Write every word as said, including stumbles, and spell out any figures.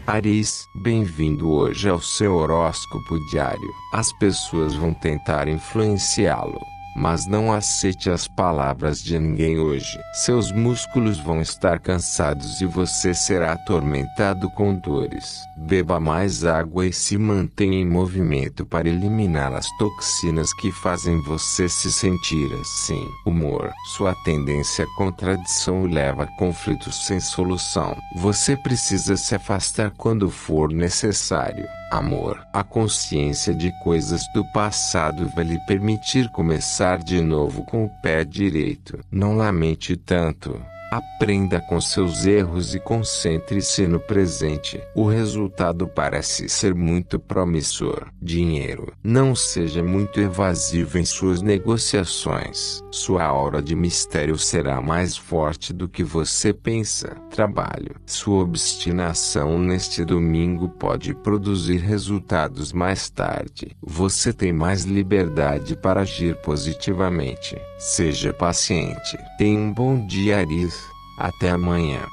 Áries, bem-vindo hoje ao seu horóscopo diário. As pessoas vão tentar influenciá-lo, mas não aceite as palavras de ninguém hoje. Seus músculos vão estar cansados e você será atormentado com dores. Beba mais água e se mantenha em movimento para eliminar as toxinas que fazem você se sentir assim. Humor. Sua tendência à contradição o leva a conflitos sem solução. Você precisa se afastar quando for necessário. Amor. A consciência de coisas do passado vai lhe permitir começar de novo com o pé direito. Não lamente tanto. Aprenda com seus erros e concentre-se no presente. O resultado parece ser muito promissor. Dinheiro. Não seja muito evasivo em suas negociações. Sua aura de mistério será mais forte do que você pensa. Trabalho. Sua obstinação neste domingo pode produzir resultados mais tarde. Você tem mais liberdade para agir positivamente. Seja paciente. Tenha um bom dia, Áries. Até amanhã.